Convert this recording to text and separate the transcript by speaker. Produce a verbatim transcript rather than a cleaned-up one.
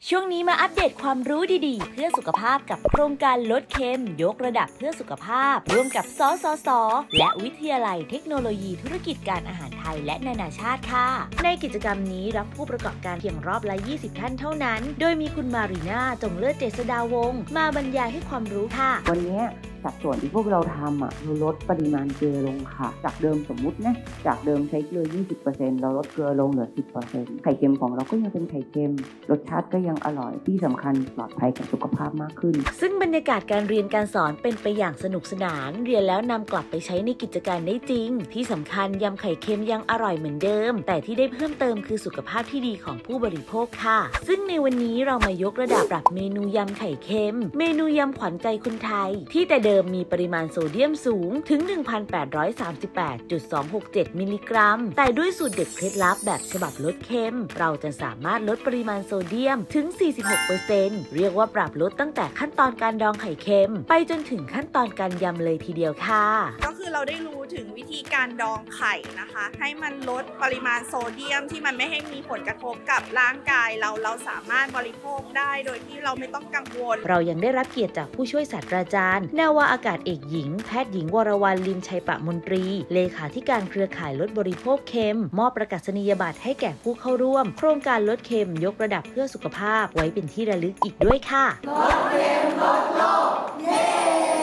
Speaker 1: ช่วงนี้มาอัปเดตความรู้ดีๆเพื่อสุขภาพกับโครงการลดเค็มยกระดับเพื่อสุขภาพร่วมกับสสส.และวิทยาลัยเทคโนโลยีธุรกิจการอาหารไทยและนานาชาติค่ะในกิจกรรมนี้รับผู้ประกอบการเพียงรอบละยี่สิบท่านเท่านั้นโดยมีคุณมารีนาจงเลิศเจษฎาวงศ์มาบรรยายให้ความรู้ค่ะ
Speaker 2: วันนี้จากส่วนที่พวกเราทำอ่ะเราลดปริมาณเกลือลงค่ะจากเดิมสมมุตินะจากเดิมใช้เกลือ ยี่สิบเปอร์เซ็นต์ เราลดเกลือลงเหลือ สิบเปอร์เซ็นต์ ไข่เค็มของเราก็ยังเป็นไข่เค็มรสชาติก็ยังอร่อยที่สำคัญปลอดภัยกับสุขภาพมากขึ้น
Speaker 1: ซึ่งบรรยากาศการเรียนการสอนเป็นไปอย่างสนุกสนานเรียนแล้วนำกลับไปใช้ในกิจการได้จริงที่สำคัญยำไข่เค็มยังอร่อยเหมือนเดิมแต่ที่ได้เพิ่มเติมคือสุขภาพที่ดีของผู้บริโภคค่ะซึ่งในวันนี้เรามายกระดับปรับเมนูยำไข่เค็มเมนูยำขวัญใจคนไทยที่แต่เดิมมีปริมาณโซเดียมสูงถึง หนึ่งพันแปดร้อยสามสิบแปดจุดสองหกเจ็ด มิลลิกรัมแต่ด้วยสูตรเด็ดเคล็ดลับแบบฉบับลดเค็มเราจะสามารถลดปริมาณโซเดียมถึง สี่สิบหกเปอร์เซ็นต์ เรียกว่าปรับลดตั้งแต่ขั้นตอนการดองไข่เค็มไปจนถึงขั้นตอนการยำเลยทีเดียวค่ะ
Speaker 3: ก็คือเราได้รู้ถึงวิธีการดองไข่นะคะให้มันลดปริมาณโซเดียมที่มันไม่ให้มีผลกระทบกับร่างกายเราเราสามารถบริโภคได้โดยที่เราไม่ต้องกังวล
Speaker 1: เรายังได้รับเกียรติจากผู้ช่วยศาสตราจารย์นาวาอากาศเอกหญิงแพทย์หญิงวรวรรณ ลิมชัยปะมนตรีเลขาธิการเครือข่ายลดบริโภคเค็มมอบประกาศนียบัตรให้แก่ผู้เข้าร่วมโครงการลดเค็มยกระดับเพื่อสุขภาพไว้เป็นที่ระลึกอีกด้วยค่ะลดเค็มลดโลกเย้